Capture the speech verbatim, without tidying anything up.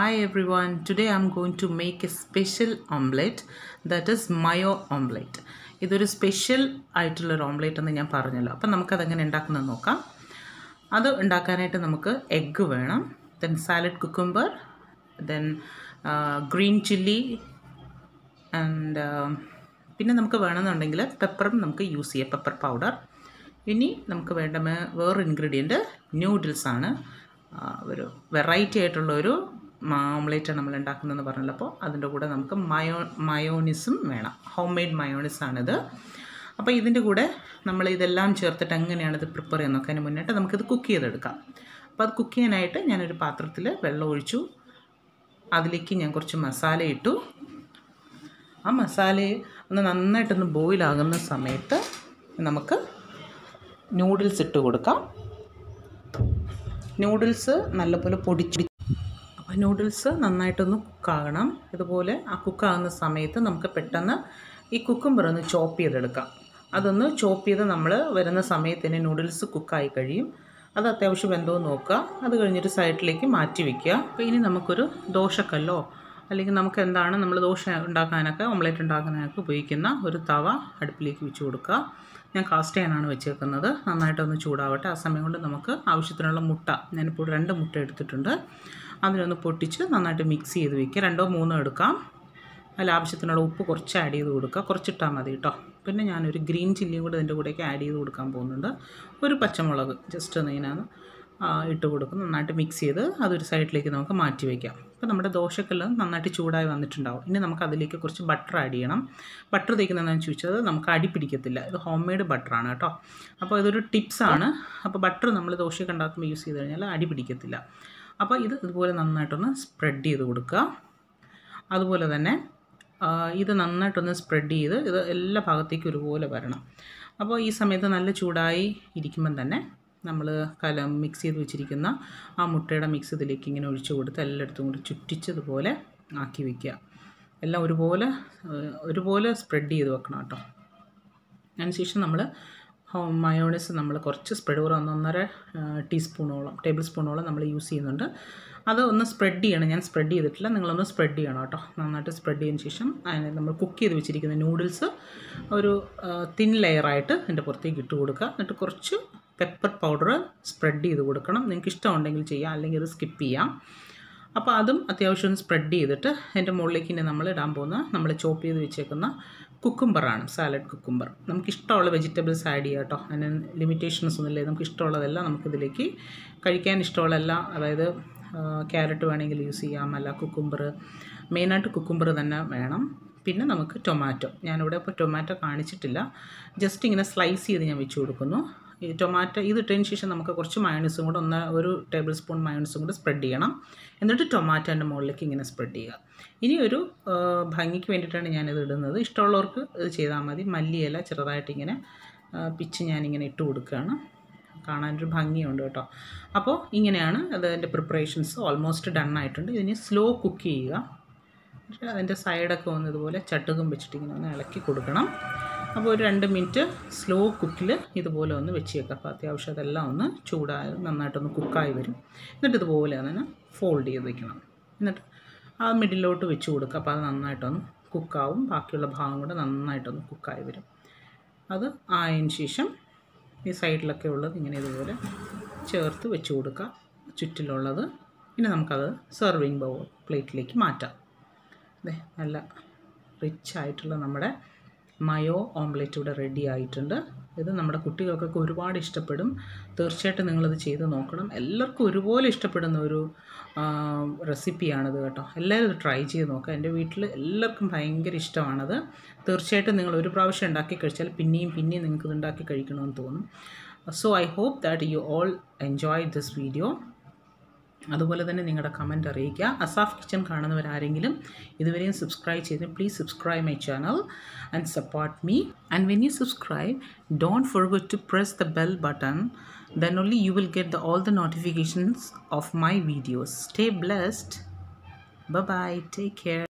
Hi everyone, today I'm going to make a special omelette, that is mayo omelette. This is a special ആയിട്ടുള്ള omelette എന്ന് ഞാൻ പറഞ്ഞല്ലോ. അപ്പോൾ നമുക്ക് അത് എങ്ങനെ ഉണ്ടാക്കുന്നത് നോക്കാം. അത് ഉണ്ടാക്കാനായിട്ട് നമുക്ക് egg വേണം, then salad cucumber, then uh, green chilli and uh, പിന്നെ നമുക്ക് വേണമെന്നുണ്ടെങ്കിൽ പെപ്പറും നമുക്ക് യൂസ് ചെയ്യാം, പെപ്പർ പൗഡർ. ഇനി നമുക്ക് വേണ്ട വേറെ ഇൻഗ്രീഡിയൻറ്റ് നൂഡിൽസ് ആണ്. ഒരു വെറൈറ്റി ആയിട്ടുള്ള ഒരു ഓംലേറ്റ് നമ്മൾ ഉണ്ടാക്കുന്നതെന്ന് പറഞ്ഞല്ലോ. അപ്പോൾ അതിൻ്റെ കൂടെ നമുക്ക് മയോ മയോണിസും വേണം, ഹോം മെയ്ഡ് മയോണിസാണിത്. അപ്പോൾ ഇതിൻ്റെ കൂടെ നമ്മൾ ഇതെല്ലാം ചേർത്തിട്ട് എങ്ങനെയാണിത് പ്രിപ്പയർ ചെയ്യാൻ നോക്കാൻ മുന്നേട്ട് നമുക്കിത് കുക്ക് ചെയ്തെടുക്കാം. അപ്പോൾ അത് കുക്ക് ചെയ്യാനായിട്ട് ഞാനൊരു പാത്രത്തിൽ വെള്ളം ഒഴിച്ചു, അതിലേക്ക് ഞാൻ കുറച്ച് മസാല ഇട്ടു. ആ മസാലയെ ഒന്ന് നന്നായിട്ടൊന്ന് ബോയിലാകുന്ന സമയത്ത് നമുക്ക് നൂഡിൽസ് ഇട്ട് കൊടുക്കാം. നൂഡിൽസ് നല്ലപോലെ പൊടിച്ച്, അപ്പോൾ നൂഡിൽസ് നന്നായിട്ടൊന്ന് കുക്കാകണം. ഇതുപോലെ ആ കുക്കാകുന്ന സമയത്ത് നമുക്ക് പെട്ടെന്ന് ഈ കുക്കുംബർ ഒന്ന് ചോപ്പ് ചെയ്തെടുക്കാം. അതൊന്ന് ചോപ്പ് ചെയ്ത് നമ്മൾ വരുന്ന സമയത്ത് തന്നെ നൂഡിൽസ് കുക്കായി കഴിയും. അത് അത്യാവശ്യം എന്തോ നോക്കുക, അത് കഴിഞ്ഞിട്ട് സൈഡിലേക്ക് മാറ്റി വയ്ക്കുക. അപ്പോൾ ഇനി നമുക്കൊരു ദോശക്കല്ലോ അല്ലെങ്കിൽ നമുക്ക് എന്താണ് നമ്മൾ ദോശ ഉണ്ടാക്കാനൊക്കെ ഓംലേറ്റ് ഉണ്ടാക്കാനൊക്കെ ഉപയോഗിക്കുന്ന ഒരു തവ അടുപ്പിലേക്ക് വെച്ച് കൊടുക്കുക. ഞാൻ കാസ്റ്റ് അയണാണ് വെച്ചേക്കുന്നത്. നന്നായിട്ടൊന്ന് ചൂടാവട്ടെ. ആ സമയം കൊണ്ട് നമുക്ക് ആവശ്യത്തിനുള്ള മുട്ട, ഞാനിപ്പോൾ രണ്ട് മുട്ട എടുത്തിട്ടുണ്ട്, അതിനൊന്ന് പൊട്ടിച്ച് നന്നായിട്ട് മിക്സ് ചെയ്ത് വയ്ക്കുക. രണ്ടോ മൂന്നോ എടുക്കാം. അതിൽ ആവശ്യത്തിനുള്ള ഉപ്പ് കുറച്ച് ആഡ് ചെയ്ത് കൊടുക്കുക, കുറച്ചിട്ടാൽ മതി കേട്ടോ. പിന്നെ ഞാനൊരു ഗ്രീൻ ചില്ലിയും കൂടെ ഇതിൻ്റെ കൂടെയൊക്കെ ആഡ് ചെയ്ത് കൊടുക്കാൻ പോകുന്നുണ്ട്. ഒരു പച്ചമുളക് ജസ്റ്റ് ഒന്ന് ഇതിനകത്ത് ഇട്ട് കൊടുക്കും. നന്നായിട്ട് മിക്സ് ചെയ്ത് അതൊരു സൈഡിലേക്ക് നമുക്ക് മാറ്റി വയ്ക്കാം. അപ്പോൾ നമ്മുടെ ദോശക്കെല്ലാം നന്നായിട്ട് ചൂടായി വന്നിട്ടുണ്ടാവും. ഇനി നമുക്ക് അതിലേക്ക് കുറച്ച് ബട്ടർ ആഡ് ചെയ്യണം. ബട്ടർ തേക്കുന്നതെന്ന് ചോദിച്ചത് നമുക്ക് അടി പിടിക്കത്തില്ല, ഇത് ഹോം മെയ്ഡ് ബട്ടറാണ് കേട്ടോ. അപ്പോൾ ഇതൊരു ടിപ്സാണ്. അപ്പോൾ ബട്ടർ നമ്മൾ ദോശയൊക്കെ ഉണ്ടാക്കുമ്പോൾ യൂസ് ചെയ്ത് കഴിഞ്ഞാൽ അടി പിടിക്കത്തില്ല. അപ്പോൾ ഇത് ഇതുപോലെ നന്നായിട്ടൊന്ന് സ്പ്രെഡ് ചെയ്ത് കൊടുക്കുക. അതുപോലെ തന്നെ ഇത് നന്നായിട്ടൊന്ന് സ്പ്രെഡ് ചെയ്ത് ഇത് എല്ലാ ഭാഗത്തേക്കും ഒരുപോലെ വരണം. അപ്പോൾ ഈ സമയത്ത് നല്ല ചൂടായി ഇരിക്കുമ്പം തന്നെ നമ്മൾ കല മിക്സ് ചെയ്ത് വെച്ചിരിക്കുന്ന ആ മുട്ടയുടെ മിക്സ് ഇതിലേക്ക് ഇങ്ങനെ ഒഴിച്ചു കൊടുത്ത് എല്ലായിടത്തും കൂടി ചുറ്റിച്ചതുപോലെ ആക്കി വയ്ക്കുക. എല്ലാം ഒരുപോലെ ഒരുപോലെ സ്പ്രെഡ് ചെയ്ത് വെക്കണം കേട്ടോ. അതിനുശേഷം നമ്മൾ മയോണൈസ് നമ്മൾ കുറച്ച് സ്പ്രെഡ് ഒരു ഒന്നൊന്നര ടീസ്പൂണോളം ടേബിൾ സ്പൂണോളം നമ്മൾ യൂസ് ചെയ്യുന്നുണ്ട്. അത് ഒന്ന് സ്പ്രെഡ് ചെയ്യണം. ഞാൻ സ്പ്രെഡ് ചെയ്തിട്ടില്ല, നിങ്ങളൊന്ന് സ്പ്രെഡ് ചെയ്യണം കേട്ടോ. നന്നായിട്ട് സ്പ്രെഡ് ചെയ്തതിന് ശേഷം അതിന് നമ്മൾ കുക്ക് ചെയ്ത് വെച്ചിരിക്കുന്ന നൂഡിൽസ് ഒരു തിൻ ലെയറായിട്ട് അതിൻ്റെ പുറത്തേക്ക് ഇട്ട് കൊടുക്കുക. എന്നിട്ട് കുറച്ച് പെപ്പർ പൗഡർ സ്പ്രെഡ് ചെയ്ത് കൊടുക്കണം. നിങ്ങൾക്ക് ഇഷ്ടമുണ്ടെങ്കിൽ ചെയ്യാം, അല്ലെങ്കിൽ അത് സ്കിപ്പ് ചെയ്യാം. അപ്പോൾ അതും അത്യാവശ്യം ഒന്ന് സ്പ്രെഡ് ചെയ്തിട്ട് അതിൻ്റെ മുകളിലേക്ക് ഇനി നമ്മൾ ഇടാൻ പോകുന്ന നമ്മൾ ചോപ്പ് ചെയ്ത് വെച്ചേക്കുന്ന കുക്കുംബറാണ്, സാലഡ് കുക്കുംബർ. നമുക്ക് ഇഷ്ടമുള്ള വെജിറ്റബിൾസ് ആഡ് ചെയ്യാം കേട്ടോ. അതിന് ലിമിറ്റേഷൻസ് ഒന്നുമില്ല. നമുക്ക് ഇഷ്ടമുള്ളതെല്ലാം നമുക്കിതിലേക്ക് കഴിക്കാൻ ഇഷ്ടമുള്ള എല്ലാം, അതായത് ക്യാരറ്റ് വേണമെങ്കിൽ യൂസ് ചെയ്യാം, അല്ല കുക്കുംബർ, മെയിനായിട്ട് കുക്കുംബർ തന്നെ വേണം. പിന്നെ നമുക്ക് ടൊമാറ്റോ, ഞാനിവിടെ ഇപ്പോൾ ടൊമാറ്റോ കാണിച്ചിട്ടില്ല, ജസ്റ്റ് ഇങ്ങനെ സ്ലൈസ് ചെയ്ത് ഞാൻ വെച്ച് കൊടുക്കുന്നു. ഈ ടൊമാറ്റോ ഇത് ഇട്ടതിന് ശേഷം നമുക്ക് കുറച്ച് മയോണൈസും കൂടെ ഒന്ന് ഒരു ടേബിൾ സ്പൂൺ മയോണൈസും കൂടെ സ്പ്രെഡ് ചെയ്യണം. എന്നിട്ട് ടൊമാറ്റോൻ്റെ മുകളിലേക്ക് ഇങ്ങനെ സ്പ്രെഡ് ചെയ്യുക. ഇനി ഒരു ഭംഗിക്ക് വേണ്ടിയിട്ടാണ് ഞാനിത് ഇടുന്നത്. ഇഷ്ടമുള്ളവർക്ക് ഇത് ചെയ്താൽ മതി. മല്ലിയില ചെറുതായിട്ട് ഇങ്ങനെ പിച്ച് ഞാനിങ്ങനെ ഇട്ട് കൊടുക്കുകയാണ്, കാണാനൊരു ഭംഗിയുണ്ട് കേട്ടോ. അപ്പോൾ ഇങ്ങനെയാണ് അതിൻ്റെ പ്രിപ്പറേഷൻസ് ഓൾമോസ്റ്റ് ഡൺ ആയിട്ടുണ്ട്. ഇതിന് സ്ലോ കുക്ക് ചെയ്യുക. അതിൻ്റെ സൈഡൊക്കെ ഒന്ന് ഇതുപോലെ ചട്ടുകം വെച്ചിട്ട് ഇങ്ങനെ ഒന്ന് ഇളക്കി കൊടുക്കണം. അപ്പോൾ ഒരു രണ്ട് മിനിറ്റ് സ്ലോ കുക്കിൽ ഇതുപോലെ ഒന്ന് വെച്ച് വെക്കുക. അപ്പോൾ അത്യാവശ്യം അതെല്ലാം ഒന്ന് ചൂടായി നന്നായിട്ടൊന്ന് കുക്കായി വരും. എന്നിട്ട് ഇതുപോലെ തന്നെ ഫോൾഡ് ചെയ്ത് വയ്ക്കണം. എന്നിട്ട് ആ മിഡിലോട്ട് വെച്ച് കൊടുക്കുക. അപ്പോൾ അത് നന്നായിട്ടൊന്ന് കുക്കാവും. ബാക്കിയുള്ള ഭാഗം കൂടെ നന്നായിട്ടൊന്ന് കുക്കായി വരും. അത് ആയതിന് ശേഷം ഈ സൈഡിലൊക്കെ ഉള്ളത് ഇങ്ങനെ ഇതുപോലെ ചേർത്ത് വെച്ച് കൊടുക്കുക, ചുറ്റിലുള്ളത്. ഇനി നമുക്കത് സെർവിങ് ബൗൾ പ്ലേറ്റിലേക്ക് മാറ്റാം. അതെ, നല്ല റിച്ച് ആയിട്ടുള്ള നമ്മുടെ മയോ ഓംലെറ്റ് ഇവിടെ റെഡി ആയിട്ടുണ്ട്. ഇത് നമ്മുടെ കുട്ടികൾക്കൊക്കെ ഒരുപാട് ഇഷ്ടപ്പെടും. തീർച്ചയായിട്ടും നിങ്ങളിത് ചെയ്ത് നോക്കണം. എല്ലാവർക്കും ഒരുപോലെ ഇഷ്ടപ്പെടുന്ന ഒരു റെസിപ്പിയാണിത് കേട്ടോ. എല്ലാവരും ഇത് ട്രൈ ചെയ്ത് നോക്കുക. എൻ്റെ വീട്ടിൽ എല്ലാവർക്കും ഭയങ്കര ഇഷ്ടമാണത്. തീർച്ചയായിട്ടും നിങ്ങൾ ഒരു പ്രാവശ്യം ഉണ്ടാക്കി കഴിച്ചാൽ പിന്നെയും പിന്നെയും നിങ്ങൾക്ക് ഇത് ഉണ്ടാക്കി കഴിക്കണമെന്ന് തോന്നും. So I hope that you all enjoy this video. അതുപോലെ തന്നെ നിങ്ങളുടെ കമൻറ്റ് അറിയിക്കുക. അസാഫ് കിച്ചൺ കാണുന്നവരാരെങ്കിലും ഇതുവരെയും സബ്സ്ക്രൈബ് ചെയ്ത് please subscribe my channel and support me. And when you subscribe, don't forget to press the bell button. Then only you will get the, all the notifications of my videos. Stay blessed. Bye bye. Take care.